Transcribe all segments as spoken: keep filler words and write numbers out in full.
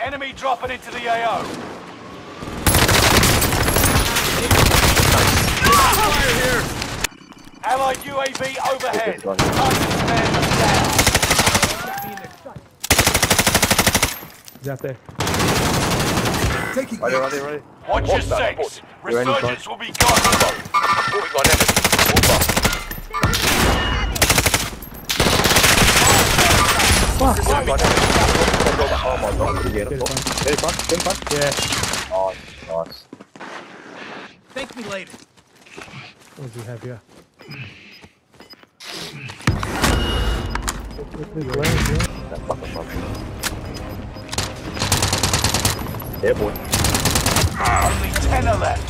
Enemy dropping into the A O. Fire here. Allied U A V overhead. Target stand down. He's out there. Taking Ready, ready, ready. Watch your six. Resurgence will be gone. We got enemy. Fuck! Oh my god, get him. Get him, punch, get him, punch. Yeah. Nice, nice. Thank me later. What does he have here? That fucking punch. Yeah, boy. Only ten are left.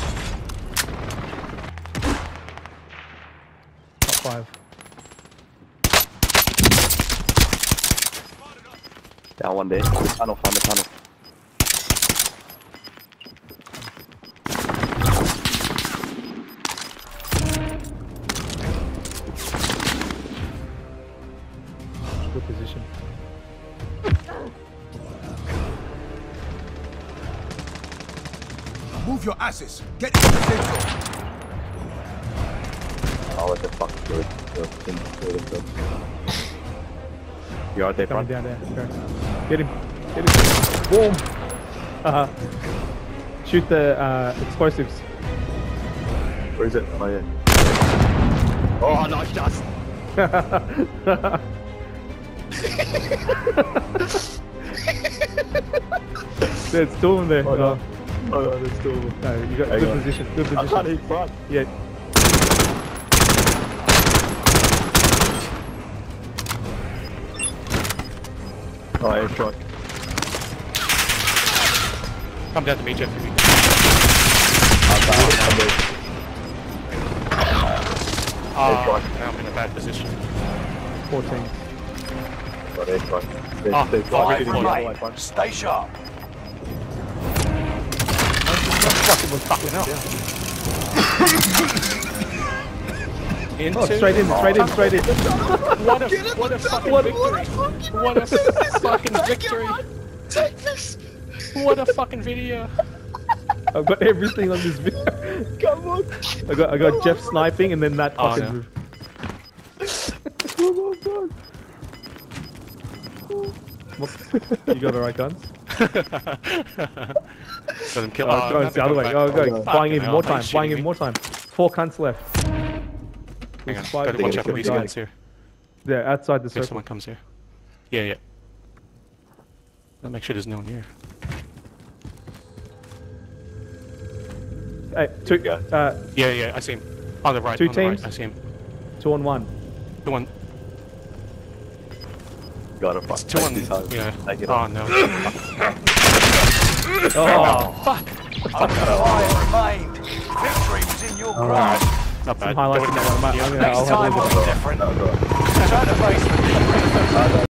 Top five. Down one day. Tunnel, find the tunnel. Good position. Move your asses. Get into the safe zone. Oh, what the fuck, dude. You are there, Coming front. down there. Go. Get him. Get him. Boom. Uh-huh. Shoot the uh, explosives. Where is it? Oh, yeah. Oh, nice shot. There's two of them there. Oh, no. Uh, Oh, no, there's two of them. no, you got Hang good on. position. Good I position. can't hit front. Yeah. Oh, airstrike. Come down to me, Jeff. Ah, now I'm in a bad position. fourteen. Got airstrike. There's, Ah, there's five one. Five remain. remain. Stay sharp. Fucking was fucking up. Into Oh, straight in, straight in, straight in. What a what a fucking What- victory! What a fucking victory! Take this! What a fucking video! I've got everything on this video. Come on! I got I got Jeff sniping and then that Oh, fucking no. move. Oh my god! What? You got the right guns? So them kill. Oh, oh, go, no, it's the other way. back. Go, go. Oh, Buying fucking in hell, more are you time. Buying shitting in me? more time. Four cunts left. Hang on, Five gotta things watch out for can these die. guys here. They're outside the If circle. someone comes here. Yeah, yeah. I'll make sure there's no one here. Hey, two, Yeah. uh, Yeah, yeah, I see him. On the right, Two on the right, teams? I see him. two on one. The one, Gotta fuck. two on, this home. yeah. Take it Oh off. no. Oh, Fuck! Only five remained. Victory was in your grasp. Not bad. some highlights in that one. I'm gonna- Next I'll have a time look will at be it. different. No, no. Turn the face for the